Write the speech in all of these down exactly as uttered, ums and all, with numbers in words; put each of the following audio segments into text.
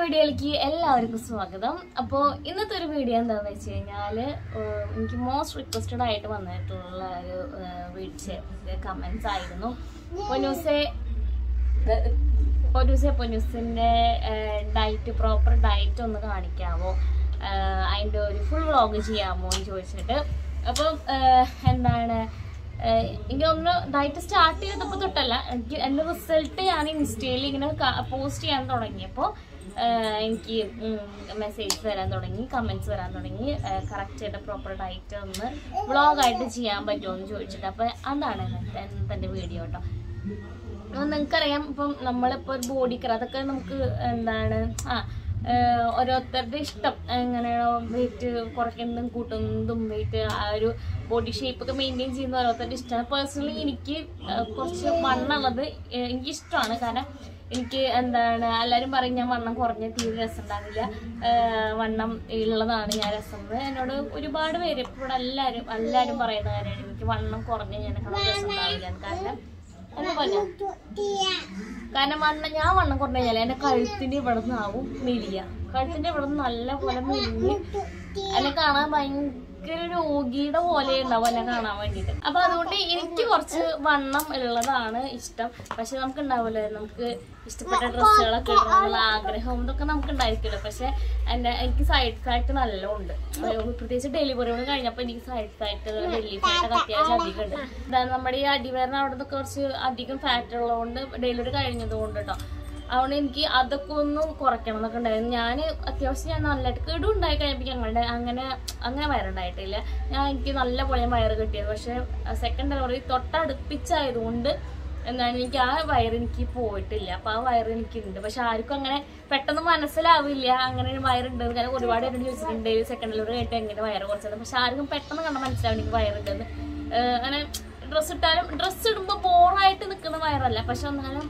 വീഡിയോയിലേക്ക് എല്ലാവർക്കും സ്വാഗതം. അപ്പോൾ ഇന്നത്തെ ഒരു വീഡിയോ എന്താണെന്ന് വെച്ച് കഴിഞ്ഞാൽ എനിക്ക് മോസ്റ്റ് റിക്വസ്റ്റഡ് ആയിട്ട് വന്നിട്ടുള്ള ഒരു വീഡിയോ കമൻസ് ആയിരുന്നു. പൊന്നൂസെ പൊന്നൂസെ പൊന്നൂസിൻ്റെ ഡയറ്റ് പ്രോപ്പർ ഡയറ്റ് ഒന്ന് കാണിക്കാമോ, അതിൻ്റെ ഒരു ഫുൾ വ്ളോഗ് ചെയ്യാമോ എന്ന് ചോദിച്ചിട്ട്. അപ്പം എന്താണ് എനിക്ക് ഒന്ന് ഡയറ്റ് സ്റ്റാർട്ട് ചെയ്തപ്പോൾ തൊട്ടല്ല, എനിക്ക് എൻ്റെ റിസൾട്ട് ഞാൻ ഇൻസ്റ്റയിൽ ഇങ്ങനെ പോസ്റ്റ് ചെയ്യാൻ തുടങ്ങിയപ്പോൾ എനിക്ക് മെസ്സേജ് വരാൻ തുടങ്ങി, കമൻറ്റ്സ് വരാൻ തുടങ്ങി. കറക്റ്റ് ആയിട്ട് പ്രോപ്പർ ഡയറ്റ് ഒന്ന് വ്ളോഗായിട്ട് ചെയ്യാൻ പറ്റുമോ എന്ന് ചോദിച്ചിട്ട്. അപ്പോൾ അതാണ് എൻ്റെ വീഡിയോ കേട്ടോ. അപ്പം നിങ്ങൾക്കറിയാം, ഇപ്പം നമ്മളിപ്പോൾ ഒരു ബോഡി കെയർ അതൊക്കെ നമുക്ക് എന്താണ് ആ ഓരോരുത്തരുടെ ഇഷ്ടം, എങ്ങനെയാണോ വെയിറ്റ് കുറയ്ക്കുന്നതും കൂട്ടുന്നതും വെയിറ്റ് ആ ഒരു ബോഡി ഷേപ്പൊക്കെ മെയിൻറ്റെയിൻ ചെയ്യുന്ന ഓരോരുത്തരുടെ ഇഷ്ടമാണ്. പേഴ്സണലി എനിക്ക് കുറച്ച് വണ്ണുള്ളത് എനിക്കിഷ്ടമാണ്. കാരണം എനിക്ക് എന്താണ് എല്ലാവരും പറയും ഞാൻ വണ്ണം കുറഞ്ഞ തീരെ രസം ഉണ്ടാവില്ല, വണ്ണം ഉള്ളതാണ് ഞാൻ രസം. എന്നോട് ഒരുപാട് പേര് ഇപ്പോൾ എല്ലാവരും എല്ലാവരും പറയുന്ന കാര്യമാണ് എനിക്ക് വണ്ണം കുറഞ്ഞ ഞാനേക്കാളും രസം ഉണ്ടാവില്ല. കാരണം എന്താ പറഞ്ഞ കാരണം വണ്ണം ഞാൻ വണ്ണം കുറഞ്ഞു കഴിഞ്ഞാൽ എൻ്റെ കഴുത്തിൻ്റെ ഇവിടെ നിന്നാവും മെലിയ. കഴുത്തിൻ്റെ ഇവിടെ നിന്ന് നല്ല പോലെ മെലിഞ്ഞ് എന്നെ കാണാൻ ഭയങ്കര രോഗിയുടെ പോലെ ഉണ്ടാവും എന്നെ കാണാൻ വേണ്ടിയിട്ട്. അപ്പൊ അതുകൊണ്ട് എനിക്ക് കുറച്ച് വണ്ണം ഉള്ളതാണ് ഇഷ്ടം. പക്ഷെ നമുക്ക് ഉണ്ടാവില്ല, നമുക്ക് ഇഷ്ടപ്പെട്ട ഡ്രസ്സുകളൊക്കെ ഇടാനുള്ള ആഗ്രഹം ഇതൊക്കെ നമുക്ക് ഉണ്ടായിരിക്കില്ല. പക്ഷെ എൻ്റെ എനിക്ക് സൈഡ് ഫാക്ട് നല്ല ഉണ്ട്. പ്രത്യേകിച്ച് ഡെലിവറിയോട് കഴിഞ്ഞപ്പോൾ എനിക്ക് സൈഡ് ഫാക്ട് ഡെലിവറി ഫാറ്റൊക്കെ അത്യാവശ്യം അധികം ഉണ്ട്. അതായത് നമ്മുടെ ഈ അടിവയറിന് അവിടെ നിന്ന് കുറച്ച് അധികം ഫാറ്റ് ഉള്ളതുകൊണ്ട് ഡെലിവറി കഴിഞ്ഞത് കൊണ്ട് കേട്ടോ. അതുകൊണ്ട് എനിക്ക് അതൊക്കെ ഒന്ന് കുറയ്ക്കണം എന്നൊക്കെ ഉണ്ടായിരുന്നു. ഞാൻ അത്യാവശ്യം ഞാൻ നല്ലതായിട്ട് കിടു ഉണ്ടായി കഴിയുമ്പോൾ ഞങ്ങളുടെ അങ്ങനെ അങ്ങനെ വയറുണ്ടായിട്ടില്ല. ഞാൻ എനിക്ക് നല്ല പോലെ വയറ് കിട്ടിയത്. പക്ഷെ സെക്കൻഡ് ഡെലിവറി തൊട്ടടുപ്പിച്ചായതുകൊണ്ട് എന്താണ് എനിക്ക് ആ വയറ് എനിക്ക് പോയിട്ടില്ല. അപ്പൊ ആ വയറ് എനിക്കുണ്ട്. പക്ഷെ ആർക്കും അങ്ങനെ പെട്ടെന്ന് മനസ്സിലാവില്ല അങ്ങനെ ഒരു വയറുണ്ടെന്ന്. കാരണം ഒരുപാട് പേരോട് ചോദിച്ചിട്ടുണ്ട് സെക്കൻഡ് ഡെലിവറി കഴിഞ്ഞിട്ട് എങ്ങനെ വയറ് കുറച്ചത്. പക്ഷെ ആർക്കും പെട്ടെന്ന് കണ്ട മനസ്സിലാവും എനിക്ക് വയറുണ്ടെന്ന്. അങ്ങനെ ഡ്രസ്സ് ഇട്ടാലും ഡ്രസ്സ് ഇടുമ്പോൾ ബോറായിട്ട് നിൽക്കുന്ന വയറല്ല. പക്ഷെ എന്നാലും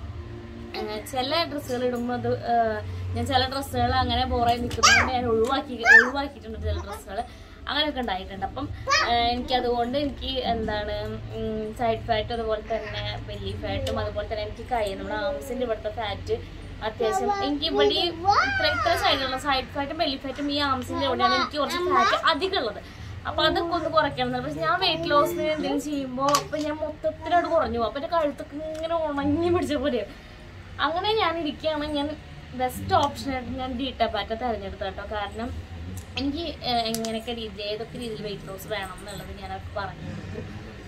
ചില ഡ്രസ്സുകൾ ഇടുമ്പോൾ അത് ഞാൻ ചില ഡ്രസ്സുകൾ അങ്ങനെ ബോറായി നിൽക്കുന്നതുകൊണ്ട് ഞാൻ ഒഴിവാക്കി ഒഴിവാക്കിയിട്ടുണ്ട് ചില ഡ്രസ്സുകൾ. അങ്ങനെയൊക്കെ ഉണ്ടായിട്ടുണ്ട്. അപ്പം എനിക്കതുകൊണ്ട് എനിക്ക് എന്താണ് സൈഡ് ഫാറ്റും അതുപോലെ തന്നെ ബെല്ലി ഫാറ്റും അതുപോലെ തന്നെ എനിക്ക് കൈ നമ്മുടെ ആംസിൻ്റെ ഇവിടുത്തെ ഫാറ്റ് അത്യാവശ്യം എനിക്ക് ഇവിടെ ഇത്ര ഇത്ര സൈഡിലുള്ള സൈഡ് ഫാറ്റും ബെല്ലി ഫാറ്റും ഈ ആംസിൻ്റെ ഇവിടെയാണ് എനിക്ക് കുറച്ച് ഫാറ്റ് അധികം ഉള്ളത്. അപ്പൊ അതൊക്കെ ഒന്ന് കുറയ്ക്കണം. പക്ഷെ ഞാൻ വെയിറ്റ് ലോസിന് എന്തെങ്കിലും ചെയ്യുമ്പോൾ ഇപ്പൊ ഞാൻ മൊത്തത്തിലോട്ട് കുറഞ്ഞു പോകും. അപ്പൊ എൻ്റെ കഴുത്തൊക്കെ ഇങ്ങനെ ഉണങ്ങി പിടിച്ച പോലെ. അങ്ങനെ ഞാൻ ഇരിക്കുകയാണ്. ഞാൻ ബെസ്റ്റ് ഓപ്ഷനായിട്ട് ഞാൻ ഡീറ്റാപാറ്റ തിരഞ്ഞെടുത്ത കേട്ടോ. കാരണം എനിക്ക് എങ്ങനെയൊക്കെ രീതി ഏതൊക്കെ രീതിയിൽ വെയിറ്റ് ലോസ് വേണം എന്നുള്ളത് ഞാനൊക്കെ പറഞ്ഞു കൊടുത്തു.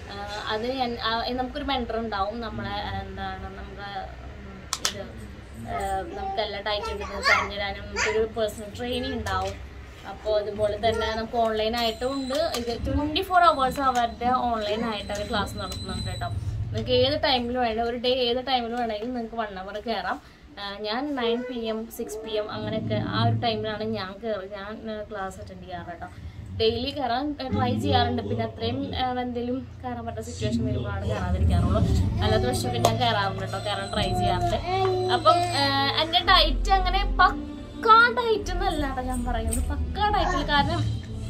അത് ഞാൻ നമുക്കൊരു മെൻറ്റർ ഉണ്ടാവും. നമ്മളെ എന്താണ് നമ്മുടെ ഇത് നമുക്കെല്ലാം ഡയറ്റ് ഉണ്ടെന്ന് പറഞ്ഞു തരാനും നമുക്കൊരു പേഴ്സണൽ ട്രെയിനിങ് ഉണ്ടാവും. അപ്പോൾ അതുപോലെ തന്നെ നമുക്ക് ഓൺലൈനായിട്ടും ഉണ്ട്. ഇത് ട്വൻറ്റി ഫോർ അവേഴ്സ് അവരുടെ ഓൺലൈനായിട്ട് അവർ ക്ലാസ് നടത്തുന്നുണ്ട് കേട്ടോ. നിങ്ങൾക്ക് ഏത് ടൈമിൽ വേണമെങ്കിൽ ഒരു ഡേ ഏത് ടൈമിൽ വേണമെങ്കിലും നിങ്ങൾക്ക് വൺ അവർ കയറാം. ഞാൻ nine P M six P M അങ്ങനെയൊക്കെ ആ ഒരു ടൈമിലാണ് ഞാൻ കയറി ഞാൻ ക്ലാസ് അറ്റൻഡ് ചെയ്യാറ് കേട്ടോ. ഡെയിലി കയറാൻ ട്രൈ ചെയ്യാറുണ്ട്. പിന്നെ അത്രയും എന്തെങ്കിലും കയറാൻ പറ്റുന്ന സിറ്റുവേഷൻ വരുമ്പോഴാണ് കയറാതിരിക്കാറുള്ളൂ. അല്ലാത്ത വർഷമൊക്കെ ഞാൻ കയറാറുണ്ട് കേട്ടോ, കയറാൻ ട്രൈ ചെയ്യാറുണ്ട്. അപ്പം എൻ്റെ ഡയറ്റ് അങ്ങനെ പക്കാ ഡയറ്റ് എന്നല്ല കേട്ടോ ഞാൻ പറയുന്നത്, പക്കാ ഡയറ്റിൽ. കാരണം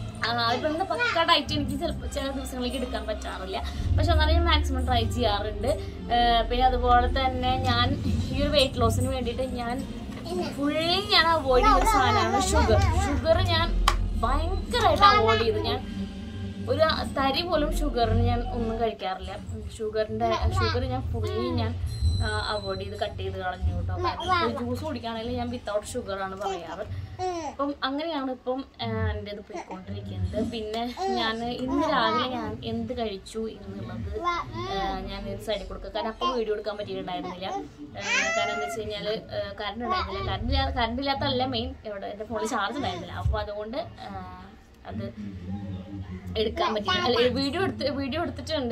ഇപ്പം പക്ക ഡയറ്റ് എനിക്ക് ചിലപ്പോൾ ചില ദിവസങ്ങളിലേക്ക് എടുക്കാൻ പറ്റാറില്ല. പക്ഷെ എന്നാലും ഞാൻ മാക്സിമം ട്രൈ ചെയ്യാറുണ്ട്. പിന്നെ അതുപോലെ തന്നെ ഞാൻ ഈ ഒരു വെയിറ്റ് ലോസിന് വേണ്ടിയിട്ട് ഞാൻ ഫുള്ളി ഞാൻ അവോയ്ഡ് ചെയ്ത സാധനമാണ് ഷുഗർ. ഷുഗർ ഞാൻ ഭയങ്കരമായിട്ട് അവോയ്ഡ് ചെയ്ത് ഞാൻ ഒരു തരി പോലും ഷുഗറിന് ഞാൻ ഒന്നും കഴിക്കാറില്ല. ഷുഗറിൻ്റെ ഷുഗർ ഞാൻ ഫുള്ളി ഞാൻ അവോയ്ഡ് ചെയ്ത് കട്ട് ചെയ്ത് കളഞ്ഞു കേട്ടോ. കാരണം ജ്യൂസ് കുടിക്കുകയാണെങ്കിൽ ഞാൻ വിത്തൗട്ട് ഷുഗറാണ് പറയാറ്. അപ്പം അങ്ങനെയാണ് ഇപ്പം എൻ്റെ ഇത് പോയിക്കൊണ്ടിരിക്കുന്നത്. പിന്നെ ഞാൻ ഇന്ന് രാവിലെ ഞാൻ എന്ത് കഴിച്ചു എന്നുള്ളത് ഞാൻ സൈഡിൽ കൊടുക്കുക. കാരണം അപ്പം വീഡിയോ എടുക്കാൻ പറ്റിയിട്ടുണ്ടായിരുന്നില്ല. കാരണം എന്താ വെച്ച് കഴിഞ്ഞാൽ കറണ്ട് ഉണ്ടായിരുന്നില്ല. കറണ്ട് കറണ്ട് ഇല്ലാത്തല്ല മെയിൻ, ഇവിടെ എൻ്റെ ഫോണിൽ ചാർജ് ഉണ്ടായിരുന്നില്ല. അപ്പോൾ അതുകൊണ്ട് അത് എടുക്കാൻ പറ്റില്ല. അല്ല വീഡിയോ എടുത്ത് വീഡിയോ എടുത്തിട്ടുണ്ട്.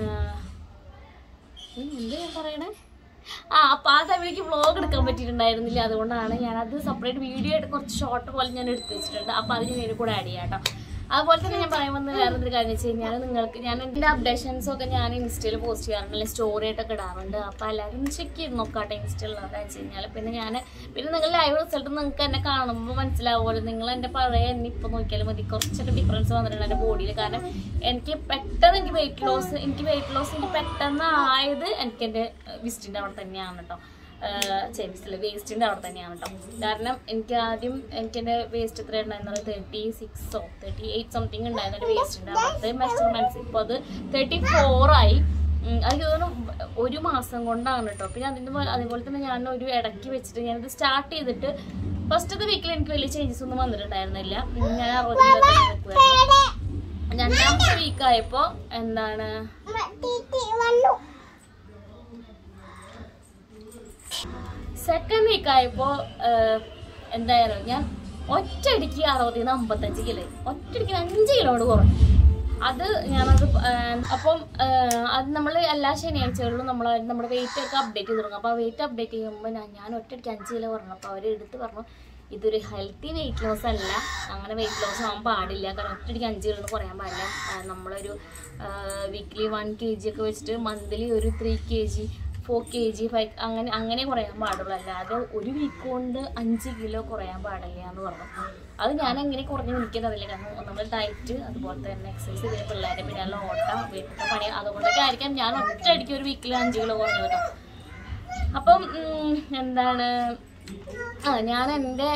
എന്ത് ഞാൻ പറയണേ ആ അപ്പം ആ ടൈമിലേക്ക് വ്ളോഗ് എടുക്കാൻ പറ്റിയിട്ടുണ്ടായിരുന്നില്ല. അതുകൊണ്ടാണ് ഞാനത് സെപ്പറേറ്റ് വീഡിയോ ആയിട്ട് കുറച്ച് ഷോർട്ട് പോലെ ഞാൻ എടുത്ത് വെച്ചിട്ടുണ്ട്. അപ്പോൾ അത് ഞാൻ ഇതിൽ കൂടെ ആഡ് ചെയ്യാം കേട്ടോ. അതുപോലെ തന്നെ ഞാൻ പറയാൻ വന്ന വേറെ എന്തൊരു കാര്യം വെച്ച് കഴിഞ്ഞാൽ നിങ്ങൾക്ക് ഞാൻ എൻ്റെ അപ്ഡേഷൻസൊക്കെ ഞാൻ ഇൻസ്റ്റയിൽ പോസ്റ്റ് ചെയ്യാറുണ്ട്, അല്ലെങ്കിൽ സ്റ്റോറി ആയിട്ടൊക്കെ ഇടാറുണ്ട്. അപ്പോൾ എല്ലാവരും ചെക്ക് ചെയ്ത് നോക്കാട്ടെ ഇൻസ്റ്റയിലുള്ളതെന്ന് വെച്ച് കഴിഞ്ഞാൽ. പിന്നെ ഞാൻ പിന്നെ നിങ്ങൾ ലൈവ് റിസൾട്ട് നിങ്ങൾക്ക് എന്നെ കാണുമ്പോൾ മനസ്സിലാവുമല്ലോ. നിങ്ങൾ എൻ്റെ പഴയ എന്നെ ഇപ്പോൾ നോക്കിയാലും മതി, കുറച്ചൊക്കെ ഡിഫറൻസ് വന്നിട്ടുണ്ട് എൻ്റെ ബോഡിയിൽ. കാരണം എനിക്ക് പെട്ടെന്ന് എനിക്ക് വെയിറ്റ് ലോസ് എനിക്ക് വെയിറ്റ് ലോസ് എനിക്ക് പെട്ടെന്ന് ആയത് എനിക്ക് എൻ്റെ വിസ്റ്റിൻ്റെ അവിടെ തന്നെയാണ് കേട്ടോ. ചെവിസിൽ വേസ്റ്റിൻ്റെ അവിടെ തന്നെയാണ് കേട്ടോ. കാരണം എനിക്ക് ആദ്യം എനിക്ക് എൻ്റെ വേസ്റ്റ് എത്ര ഉണ്ടായിരുന്നത് തേർട്ടി സിക്സോ തേർട്ടി എയ്റ്റ് സംതിങ് ഉണ്ടായിരുന്ന ഒരു വേസ്റ്റിൻ്റെ അവിടുത്തെ മെഷർമെൻറ്റ്സ് ഇപ്പോൾ അത് തേർട്ടി ഫോറായി. അത് തോന്നുന്നു ഒരു മാസം കൊണ്ടാണ് കേട്ടോ. പിന്നെ അതിൻ്റെ അതേപോലെ തന്നെ ഞാൻ ഒരു ഇടയ്ക്ക് വെച്ചിട്ട് ഞാനത് സ്റ്റാർട്ട് ചെയ്തിട്ട് ഫസ്റ്റത്തെ വീക്കിൽ എനിക്ക് വലിയ ചേഞ്ചസ് ഒന്നും വന്നിട്ടുണ്ടായിരുന്നില്ല. ഞാൻ അറുപത് കിലോ നിൽക്കുമായിരുന്നു. രണ്ടാമത്തെ വീക്കായപ്പോൾ എന്താണ് സെക്കൻഡ് വീക്കായപ്പോൾ എന്തായാലും ഞാൻ ഒറ്റയടിക്ക് അറുപതിൽ നിന്ന് അമ്പത്തഞ്ച് കിലോ ഒറ്റയടിക്ക് അഞ്ച് കിലോയോട് കുറഞ്ഞു. അത് ഞാനത് അപ്പം അത് നമ്മൾ എല്ലാ ശനിയാഴ്ചകളിലും നമ്മൾ നമ്മുടെ വെയിറ്റ് ഒക്കെ അപ്ഡേറ്റ് ചെയ്ത് തുടങ്ങും. അപ്പോൾ ആ വെയിറ്റ് അപ്ഡേറ്റ് ചെയ്യുമ്പോൾ ഞാൻ ഞാൻ ഒറ്റയടിക്ക് അഞ്ച് കിലോ പറഞ്ഞു. അപ്പോൾ അവർ എടുത്ത് പറഞ്ഞു ഇതൊരു ഹെൽത്തി വെയിറ്റ് ലോസ് അല്ല, അങ്ങനെ വെയിറ്റ് ലോസ് ആവാൻ പാടില്ല. കാരണം ഒറ്റയടിക്ക് അഞ്ച് കിലോ കുറയാൻ പാടില്ല. നമ്മളൊരു വീക്ക്ലി വൺ കെ ജി ഒക്കെ വെച്ചിട്ട് മന്ത്ലി ഒരു three K G four K G five അങ്ങനെ അങ്ങനെ കുറയാൻ പാടുള്ളൂ, അല്ലാതെ ഒരു വീക്ക് കൊണ്ട് അഞ്ച് കിലോ കുറയാൻ പാടില്ല എന്ന് പറഞ്ഞു. അത് ഞാൻ എങ്ങനെ കുറഞ്ഞ് നിൽക്കുന്നതറിയില്ല. കാരണം നമ്മൾ ഡയറ്റ് അതുപോലെ തന്നെ എക്സസൈസ് ചെയ്ത പിള്ളേരെ പിന്നെ ഓട്ടം വീട്ടിലത്തെ പണി അതുകൊണ്ടൊക്കെ ആയിരിക്കാം ഞാൻ ഒറ്റയടിക്ക് ഒരു വീക്കിൽ അഞ്ച് കിലോ കുറഞ്ഞു കേട്ടോ. അപ്പം എന്താണ് ആ ഞാൻ എൻ്റെ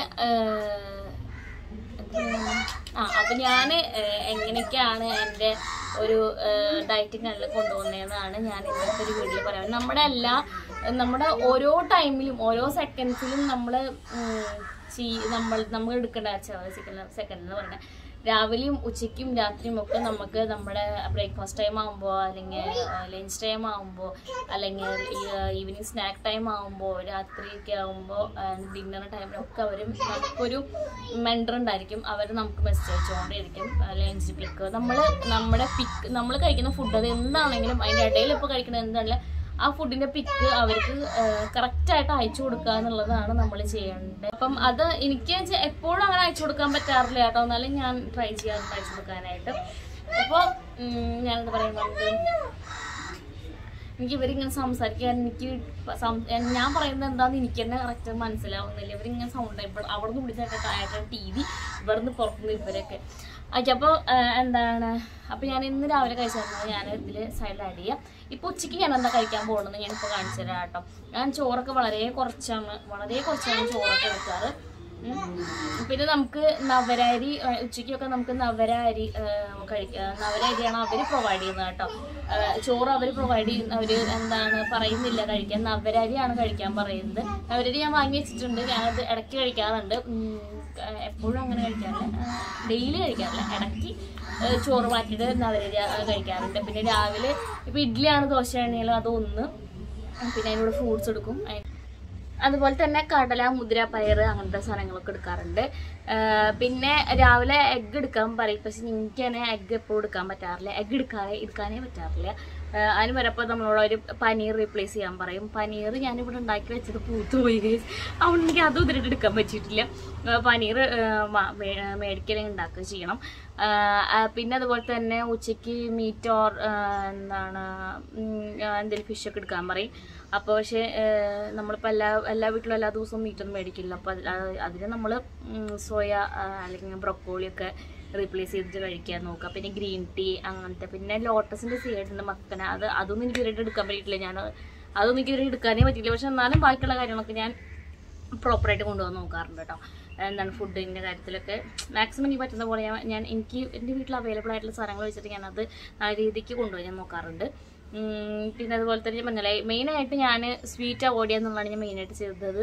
ആ അപ്പം ഞാൻ എങ്ങനെയൊക്കെയാണ് എൻ്റെ ഒരു ഡയറ്റിംഗ് നല്ല കൊണ്ടുപോകുന്നതെന്നാണ് ഞാൻ ഇന്നത്തെ ഒരു വീഡിയോയിൽ പറയുന്നത്. നമ്മുടെ എല്ലാ നമ്മുടെ ഓരോ ടൈമിലും ഓരോ സെക്കൻഡ്സിലും നമ്മൾ നമ്മൾ നമ്മൾ എടുക്കേണ്ട സെക്കൻഡ് സെക്കൻഡ് എന്ന് പറഞ്ഞാൽ രാവിലെയും ഉച്ചയ്ക്കും രാത്രിയും ഒക്കെ നമുക്ക് നമ്മുടെ ബ്രേക്ക്ഫാസ്റ്റ് ടൈം ആകുമ്പോൾ അല്ലെങ്കിൽ ലഞ്ച് ടൈം ആകുമ്പോൾ അല്ലെങ്കിൽ ഈവനിങ് സ്നാക്ക് ടൈം ആകുമ്പോൾ രാത്രിയൊക്കെ ആകുമ്പോൾ ഡിന്നർ ടൈമിലൊക്കെ അവർ നമുക്കൊരു മെൻറ്റർ ഉണ്ടായിരിക്കും. അവർ നമുക്ക് മെസ്സേജ് അയച്ചുകൊണ്ടിരിക്കും ലഞ്ച് പിക്ക് നമ്മൾ നമ്മുടെ പിക്ക് നമ്മൾ കഴിക്കുന്ന ഫുഡ് അത് എന്താണെങ്കിലും അതിൻ്റെ ഇടയിൽ ഇപ്പോൾ കഴിക്കുന്നത് എന്താണെങ്കിലും ആ ഫുഡിൻ്റെ പിക്ക് അവർക്ക് കറക്റ്റായിട്ട് അയച്ചു കൊടുക്കുക എന്നുള്ളതാണ് നമ്മൾ ചെയ്യേണ്ടത്. അപ്പം അത് എനിക്ക് എപ്പോഴും അങ്ങനെ അയച്ചു കൊടുക്കാൻ പറ്റാറില്ല കേട്ടോ, എന്നാലും ഞാൻ ട്രൈ ചെയ്യാറുണ്ട് അയച്ചു കൊടുക്കാനായിട്ട്. അപ്പോൾ ഞാനെന്താ പറയുന്നത്, എനിക്ക് ഇവരിങ്ങനെ സംസാരിക്കാൻ എനിക്ക് ഞാൻ പറയുന്നത് എന്താണെന്ന് എനിക്ക് തന്നെ കറക്റ്റ് മനസ്സിലാവുന്നില്ല. ഇവരിങ്ങനെ സൗണ്ട് ഇപ്പോൾ അവിടെ നിന്ന് പിടിച്ചിട്ട് ടി വി ഇവിടെ നിന്ന് പുറത്തുനിന്ന് ഇവരൊക്കെ ഓക്കെ. അപ്പോൾ എന്താണ് അപ്പോൾ ഞാൻ ഇന്ന് രാവിലെ കഴിച്ചിരുന്നത് ഞാൻ ഇതിൽ സൈഡിൽ ആഡ് ചെയ്യാം. ഇപ്പോൾ ഉച്ചയ്ക്ക് ഞാൻ എന്താ കഴിക്കാൻ പോകുന്നത് ഞാനിപ്പോൾ കാണിച്ചു തരാം കേട്ടോ. ഞാൻ ചോറൊക്കെ വളരെ കുറച്ചാണ് വളരെ കുറച്ചാണ് ചോറൊക്കെ എടുക്കാറ്. പിന്നെ നമുക്ക് നവരരി ഉച്ചയ്ക്കൊക്കെ നമുക്ക് നവര അരി കഴിക്കുക. നവര അരിയാണ് അവർ പ്രൊവൈഡ് ചെയ്യുന്നത് കേട്ടോ. ചോറ് അവർ പ്രൊവൈഡ് ചെയ്യുന്ന അവർ എന്താണ് പറയുന്നില്ല കഴിക്കാൻ, നവരരിയാണ് കഴിക്കാൻ പറയുന്നത്. നവരരി ഞാൻ വാങ്ങി വെച്ചിട്ടുണ്ട്, ഞാനത് ഇടയ്ക്ക് കഴിക്കാറുണ്ട്, എപ്പോഴും അങ്ങനെ കഴിക്കാറില്ല, ഡെയിലി കഴിക്കാറില്ല. ഇടയ്ക്ക് ചോറ് മാറ്റിയിട്ട് നവരരി കഴിക്കാറുണ്ട്. പിന്നെ രാവിലെ ഇപ്പോൾ ഇഡ്ഡലിയാണ് ദോശയാണെങ്കിലും അതൊന്ന്, പിന്നെ അതിനോട് ഫ്രൂട്ട്സ് എടുക്കും. അതുപോലെ തന്നെ കടല മുതിര പയർ അങ്ങനത്തെ സാധനങ്ങളൊക്കെ എടുക്കാറുണ്ട്. പിന്നെ രാവിലെ എഗ്ഗ് എടുക്കാൻ പറയും, പക്ഷെ എനിക്ക് തന്നെ എഗ്ഗ് എപ്പോഴും എടുക്കാൻ പറ്റാറില്ല, എഗ്ഗ് എടുക്കാതെ എടുക്കാനേ പറ്റാറില്ല. അതിന് വരപ്പോൾ നമ്മളോട് ഒരു പനീർ റീപ്ലേസ് ചെയ്യാൻ പറയും. പനീർ ഞാനിവിടെ ഉണ്ടാക്കി വെച്ചത് പൂത്തുപോയി ഗൈസ്, അതുകൊണ്ട് എനിക്ക് അതും ഇതിലിട്ട് എടുക്കാൻ പറ്റിയിട്ടില്ല. പനീർ മേടിക്കലെങ്കിൽ ഉണ്ടാക്കുക ചെയ്യണം. പിന്നെ അതുപോലെ തന്നെ ഉച്ചയ്ക്ക് മീറ്റ് ഓർ എന്താണ് എന്തെങ്കിലും ഫിഷൊക്കെ എടുക്കാൻ പറയും. അപ്പോൾ പക്ഷേ നമ്മളിപ്പോൾ എല്ലാ എല്ലാ വീട്ടിലും എല്ലാ ദിവസവും മീറ്റൊന്നും മേടിക്കില്ല. അപ്പോൾ അതിന് നമ്മൾ സോയ അല്ലെങ്കിൽ ബ്രൊക്കോളിയൊക്കെ റീപ്ലേസ് ചെയ്തിട്ട് കഴിക്കാൻ നോക്കുക. പിന്നെ ഗ്രീൻ ടീ അങ്ങനത്തെ, പിന്നെ ലോട്ടസിൻ്റെ സീഡുണ്ട് മക്കന, അത് അതൊന്നും എനിക്ക് ഇവരായിട്ട് എടുക്കാൻ പറ്റിയിട്ടില്ല. ഞാൻ അതൊന്നും എനിക്ക് ഇവരായിട്ട് എടുക്കാനേ പറ്റിയില്ല. പക്ഷെ എന്നാലും ബാക്കിയുള്ള കാര്യങ്ങളൊക്കെ ഞാൻ പ്രോപ്പറായിട്ട് കൊണ്ടുപോകാൻ നോക്കാറുണ്ട് കേട്ടോ. എന്താണ് ഫുഡിൻ്റെ കാര്യത്തിലൊക്കെ മാക്സിമം എനിക്ക് പറ്റുന്ന പോലെ ഞാൻ ഞാൻ എനിക്ക് എൻ്റെ വീട്ടിൽ അവൈലബിൾ ആയിട്ടുള്ള സാധനങ്ങൾ വെച്ചിട്ട് ഞാനത് ആ രീതിക്ക് കൊണ്ടുപോയി ഞാൻ നോക്കാറുണ്ട്. പിന്നെ അതുപോലെ തന്നെ പറഞ്ഞാൽ മെയിനായിട്ട് ഞാൻ സ്വീറ്റ് അവോയ്ഡ് ചെയ്യാന്നുള്ളതാണ് ഞാൻ മെയിനായിട്ട് ചെയ്തത്.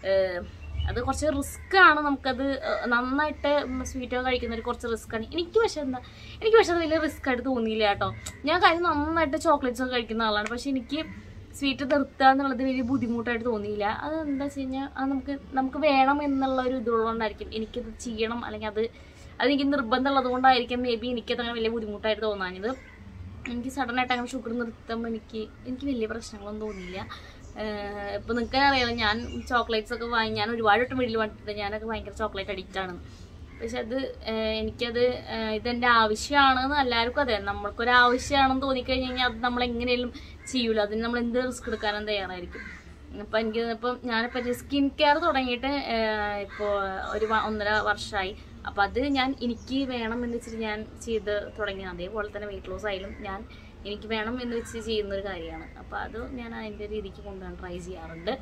അത് കുറച്ച് റിസ്ക് ആണ്, നമുക്കത് നന്നായിട്ട് സ്വീറ്റൊക്കെ കഴിക്കുന്നവർ കുറച്ച് റിസ്ക് ആണ്. എനിക്ക് പക്ഷേ എന്താ എനിക്ക് പക്ഷേ അത് വലിയ റിസ്ക് ആയിട്ട് തോന്നിയില്ല കേട്ടോ. ഞാൻ കാര്യം നന്നായിട്ട് ചോക്ലേറ്റ്സ് ഒക്കെ കഴിക്കുന്ന ആളാണ്, പക്ഷെ എനിക്ക് സ്വീറ്റ് നിർത്തുക എന്നുള്ളത് വലിയ ബുദ്ധിമുട്ടായിട്ട് തോന്നിയില്ല. അത് എന്താ വെച്ച് കഴിഞ്ഞാൽ അത് നമുക്ക് നമുക്ക് വേണം എന്നുള്ള ഒരു ഇതുള്ളതുകൊണ്ടായിരിക്കും എനിക്കത് ചെയ്യണം, അല്ലെങ്കിൽ അത് അതെനിക്ക് നിർബന്ധമുള്ളത് കൊണ്ടായിരിക്കും മേ ബി എനിക്കത് അങ്ങനെ വലിയ ബുദ്ധിമുട്ടായിട്ട് തോന്നാഞ്ഞത്. എനിക്ക് സഡനായിട്ട് അങ്ങനെ ഷുഗർ നിർത്തുമ്പോൾ എനിക്ക് എനിക്ക് വലിയ പ്രശ്നങ്ങളൊന്നും തോന്നിയില്ല. ഇപ്പോൾ നിങ്ങൾക്ക് അറിയാമല്ലോ, ഞാൻ ചോക്ലേറ്റ്സ് ഒക്കെ വാങ്ങി ഞാൻ ഒരുപാട് വട്ടം വീട്ടിൽ വന്നിട്ടുണ്ട്, ഞാനൊക്കെ ഭയങ്കര ചോക്ലേറ്റ് അഡിക്റ്റാണ്. പക്ഷെ അത് എനിക്കത് ഇതെൻ്റെ ആവശ്യമാണെന്ന് എല്ലാവർക്കും അതെ നമ്മൾക്കൊരു ആവശ്യമാണെന്ന് തോന്നിക്കഴിഞ്ഞ് കഴിഞ്ഞാൽ അത് നമ്മളെങ്ങനെയും ചെയ്യൂല, അതിന് നമ്മൾ എന്ത് റിസ്ക് എടുക്കാനും തയ്യാറായിരിക്കും. അപ്പം എനിക്ക് ഇപ്പം ഞാനിപ്പോൾ സ്കിൻ കെയർ തുടങ്ങിയിട്ട് ഇപ്പോൾ ഒരു ഒന്നര വർഷമായി. അപ്പം അത് ഞാൻ എനിക്ക് വേണം എന്ന് വെച്ചിട്ട് ഞാൻ ചെയ്ത് തുടങ്ങിയത്. അതേപോലെ തന്നെ വെയിറ്റ് ലോസ് ആയാലും ഞാൻ എനിക്ക് വേണം എന്ന് വെച്ച് ചെയ്യുന്നൊരു കാര്യമാണ്. അപ്പോൾ അത് ഞാൻ അതിൻ്റെ രീതിക്ക് കൊണ്ടുപോകാൻ ട്രൈ ചെയ്യാറുണ്ട്.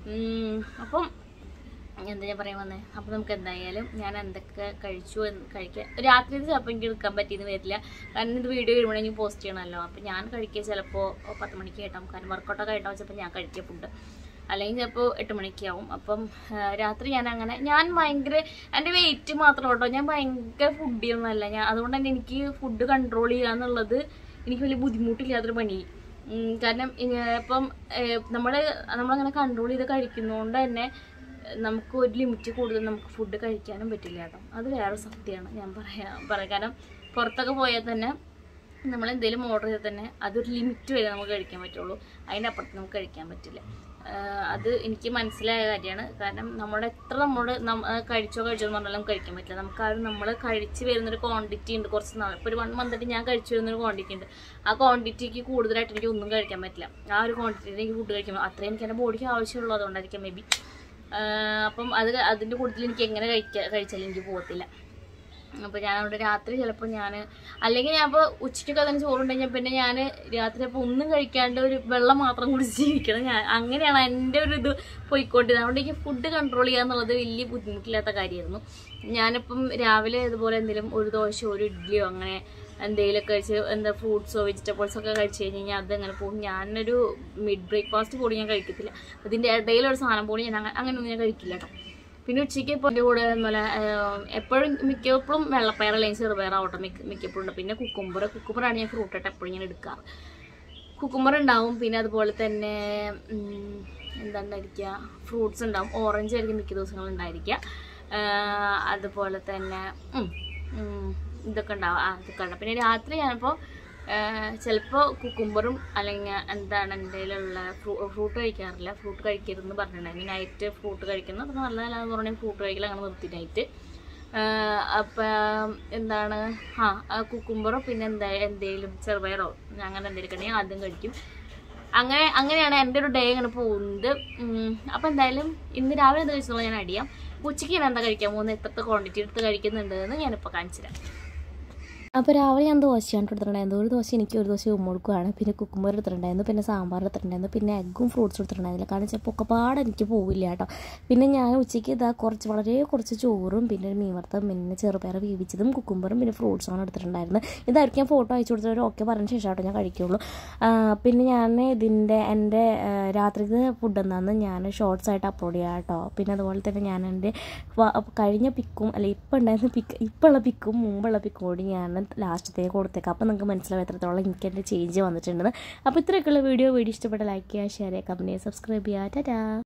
അപ്പം എന്താ ഞാൻ പറയാൻ വന്നത്, അപ്പോൾ നമുക്ക് എന്തായാലും ഞാൻ എന്തൊക്കെ കഴിച്ചു കഴിക്കാൻ രാത്രി ചിലപ്പോൾ എനിക്ക് എടുക്കാൻ പറ്റിയെന്ന് വരില്ല, കാരണം ഇത് വീഡിയോ വരുമ്പോഴെങ്കിൽ പോസ്റ്റ് ചെയ്യണമല്ലോ. അപ്പോൾ ഞാൻ കഴിക്കുക ചിലപ്പോൾ പത്ത് മണിക്ക് കേട്ടാവും, കാരണം വർക്കൗട്ടൊക്കെ ആയിട്ടാവും ചിലപ്പോൾ ഞാൻ കഴിക്കുക ഫുഡ്, അല്ലെങ്കിൽ ചിലപ്പോൾ എട്ട് മണിക്കാവും. അപ്പം രാത്രി ഞാൻ അങ്ങനെ ഞാൻ ഭയങ്കര എൻ്റെ വെയിറ്റ് മാത്രം കേട്ടോ, ഞാൻ ഭയങ്കര ഫുഡിയൊന്നുമല്ല ഞാൻ, അതുകൊണ്ട് തന്നെ എനിക്ക് ഫുഡ് കൺട്രോൾ ചെയ്യുക എന്നുള്ളത് എനിക്ക് വലിയ ബുദ്ധിമുട്ടില്ലാത്തൊരു പണി. കാരണം ഇപ്പം നമ്മൾ നമ്മളങ്ങനെ കൺട്രോൾ ചെയ്ത് കഴിക്കുന്നതുകൊണ്ട് തന്നെ നമുക്ക് ഒരു ലിമിറ്റ് കൂടുതൽ നമുക്ക് ഫുഡ് കഴിക്കാനും പറ്റില്ല കേട്ടോ. അത് വേറെ സത്യമാണ് ഞാൻ പറയാം പറയാം കാരണം പുറത്തൊക്കെ പോയാൽ തന്നെ നമ്മൾ എന്തെങ്കിലും ഓർഡർ ചെയ്താൽ തന്നെ അതൊരു ലിമിറ്റ് വരെ നമുക്ക് കഴിക്കാൻ പറ്റുള്ളൂ, അതിൻ്റെ അപ്പുറത്ത് നമുക്ക് കഴിക്കാൻ പറ്റില്ല. അത് എനിക്ക് മനസ്സിലായ കാര്യമാണ്. കാരണം നമ്മുടെ എത്ര നമ്മൾ കഴിച്ചോ കഴിച്ചോ എന്ന് പറഞ്ഞാലും കഴിക്കാൻ പറ്റില്ല. നമുക്ക് ആ ഒരു നമ്മൾ കഴിച്ച് വരുന്നൊരു ക്വാണ്ടിറ്റി ഉണ്ട്, കുറച്ച് നാൾ ഇപ്പോൾ ഒരു വൺ മന്തായിട്ട് ഞാൻ കഴിച്ചു വരുന്നൊരു ക്വാണ്ടിറ്റി ഉണ്ട്. ആ ക്വാണ്ടിറ്റിക്ക് കൂടുതലായിട്ട് എനിക്ക് ഒന്നും കഴിക്കാൻ പറ്റില്ല. ആ ഒരു ക്വാണ്ടിറ്റിയിൽ എനിക്ക് ഫുഡ് കഴിക്കാൻ അത്രയും എനിക്ക് എൻ്റെ ബോഡിക്ക് ആവശ്യമുള്ളൂ, അതുകൊണ്ടായിരിക്കാം മേ ബി. അപ്പം അത് അതിൻ്റെ കൂടുതൽ എനിക്ക് എങ്ങനെ കഴിക്കാൻ കഴിച്ചാലും എനിക്ക് പോകത്തില്ല. അപ്പോൾ ഞാനവിടെ രാത്രി ചിലപ്പോൾ ഞാൻ അല്ലെങ്കിൽ ഞാൻ ഇപ്പോൾ ഉച്ചയ്ക്കൊക്കെ അതിന് ചോറുണ്ടെങ്കിൽ പിന്നെ ഞാൻ രാത്രി അപ്പോൾ ഒന്നും കഴിക്കാണ്ട് ഒരു വെള്ളം മാത്രം കുടിച്ച് ജീവിക്കണം. ഞാൻ അങ്ങനെയാണ് എൻ്റെ ഒരു ഇത് പോയിക്കൊണ്ടിരുന്നത്. അതുകൊണ്ട് എനിക്ക് ഫുഡ് കൺട്രോൾ ചെയ്യുക എന്നുള്ളത് വലിയ ബുദ്ധിമുട്ടില്ലാത്ത കാര്യമായിരുന്നു. ഞാനിപ്പം രാവിലെ ഇതുപോലെ എന്തെങ്കിലും ഒരു ദോശ ഒരു ഇഡ്ഡലിയോ അങ്ങനെ എന്തെങ്കിലുമൊക്കെ കഴിച്ച് എന്താ ഫ്രൂട്ട്സോ വെജിറ്റബിൾസോ ഒക്കെ കഴിച്ച് കഴിഞ്ഞ് കഴിഞ്ഞാൽ അതങ്ങനെ പോകും. ഞാനൊരു മിഡ് ബ്രേക്ക്ഫാസ്റ്റ് പോലും ഞാൻ കഴിക്കത്തില്ല, അതിൻ്റെ ഇടയിലൊരു സാധനം പോലും ഞാൻ അങ്ങനെയൊന്നും ഞാൻ കഴിക്കില്ല കേട്ടോ. പിന്നെ ഉച്ചയ്ക്ക് ഇപ്പോൾ എൻ്റെ കൂടെ അതുപോലെ എപ്പോഴും മിക്കപ്പോഴും വെള്ളപ്പയർ അല്ലെങ്കിൽ ചെറുപയറാവട്ടെ മിക്ക മിക്കപ്പോഴും ഉണ്ട്. പിന്നെ കുക്കുംബർ കുക്കുംബറാണ് ഞാൻ ഫ്രൂട്ടായിട്ട് എപ്പോഴും ഞാൻ എടുക്കാറ്. കുക്കുംബർ ഉണ്ടാവും. പിന്നെ അതുപോലെ തന്നെ എന്താ ഉണ്ടായിരിക്കുക, ഫ്രൂട്ട്സ് ഉണ്ടാവും. ഓറഞ്ച് ആയിരിക്കും മിക്ക ദിവസങ്ങളും ഉണ്ടായിരിക്കുക. അതുപോലെ തന്നെ ഇതൊക്കെ ഉണ്ടാവും. അതൊക്കെ ഉണ്ടാവും. പിന്നെ രാത്രി ഞാനിപ്പോൾ ചിലപ്പോൾ കുക്കുംബറും അല്ലെങ്കിൽ എന്താണ് എന്തെങ്കിലുമുള്ള ഫ്രൂ ഫ്രൂട്ട് കഴിക്കാറില്ല. ഫ്രൂട്ട് കഴിക്കരുതെന്ന് പറഞ്ഞിട്ടുണ്ടായിരുന്നു. നൈറ്റ് ഫ്രൂട്ട് കഴിക്കുന്നത് അപ്പോൾ നല്ലതല്ലാന്ന് പറഞ്ഞാൽ ഫ്രൂട്ട് കഴിക്കില്ല, അങ്ങനെ നിർത്തി നൈറ്റ്. അപ്പം എന്താണ് ആ കുക്കുംബറോ പിന്നെ എന്താ എന്തെങ്കിലും ചെറുപയറോ അങ്ങനെ എന്തെങ്കിലും ഉണ്ടെങ്കിൽ അതും കഴിക്കും. അങ്ങനെ അങ്ങനെയാണ് എൻ്റെ ഒരു ഡേ ഇങ്ങനെ പോകുന്നത്. അപ്പോൾ എന്തായാലും ഇന്ന് രാവിലെ എന്താ കഴിച്ചത് ഞാൻ അടിയാം. ഉച്ചയ്ക്ക് ഞാൻ എന്താ കഴിക്കാൻ പോകുന്നത്, എത്രത്തെ ക്വാണ്ടിറ്റി എടുത്ത് കഴിക്കുന്നുണ്ട് എന്ന് ഞാനിപ്പോൾ കാണിച്ചു തരാം. അപ്പോൾ രാവിലെ ഞാൻ ദോശയാണ് എടുത്തിട്ടുണ്ടായിരുന്നു. ഒരു ദോശ എനിക്ക് ഒരു ദോശ ഉമ്മൊടുക്കുകയാണ്. പിന്നെ കുക്കുംബർ എടുത്തിട്ടുണ്ടായിരുന്നു, പിന്നെ സാമ്പാർ എടുത്തിട്ടുണ്ടായിരുന്നു, പിന്നെ എഗ്ഗും ഫ്രൂട്ട്സും എടുത്തിട്ടുണ്ടായിരുന്നില്ല. കാരണം ചിലപ്പോൾ ഒക്കെപ്പാട് എനിക്ക് പോവില്ല കേട്ടോ. പിന്നെ ഞാൻ ഉച്ചയ്ക്ക് ഇതാ കുറച്ച് വളരെ കുറച്ച് ചോറും പിന്നെ ഒരു മീൻ വറുത്തതും പിന്നെ ചെറുപയർ വേവിച്ചതും കുക്കുംബറും പിന്നെ ഫ്രൂട്ട്സുമാണ് എടുത്തിട്ടുണ്ടായിരുന്നത്. ഇതായിരിക്കും ഞാൻ ഫോട്ടോ അയച്ചു കൊടുത്തവർ ഓക്കെ പറഞ്ഞ ശേഷം കേട്ടോ ഞാൻ കഴിക്കുള്ളൂ. പിന്നെ ഞാൻ ഇതിൻ്റെ എൻ്റെ രാത്രിക്ക് ഫുഡ് എന്താണെന്ന് ഞാൻ ഷോർട്സ് ആയിട്ട് അപ്ലോഡ് ചെയ്യാം കേട്ടോ. പിന്നെ അതുപോലെ തന്നെ ഞാൻ എൻ്റെ കഴിഞ്ഞ പിക്കും അല്ല ഇപ്പം ഉണ്ടായിരുന്ന പിക്ക് ഇപ്പോൾ ഉള്ള പിക്കും മുമ്പുള്ള പിക്കും കൂടി ഞാൻ ലാസ്റ്റത്തേക്ക് കൊടുത്തേക്കാം. അപ്പോൾ നിങ്ങൾക്ക് മനസ്സിലാവും എത്രത്തോളം എനിക്ക് എൻ്റെ ചേഞ്ച് വന്നിട്ടുണ്ടെന്ന്. അപ്പോൾ ഇത്രയൊക്കെയുള്ള വീഡിയോ വീഡിയോ ഇഷ്ടപ്പെട്ട ലൈക്ക് ചെയ്യുക, ഷെയർ ചെയ്യുക, കമൻറ്റ് ചെയ്യുക, സബ്സ്ക്രൈബ് ചെയ്യുക. ടാറ്റാ.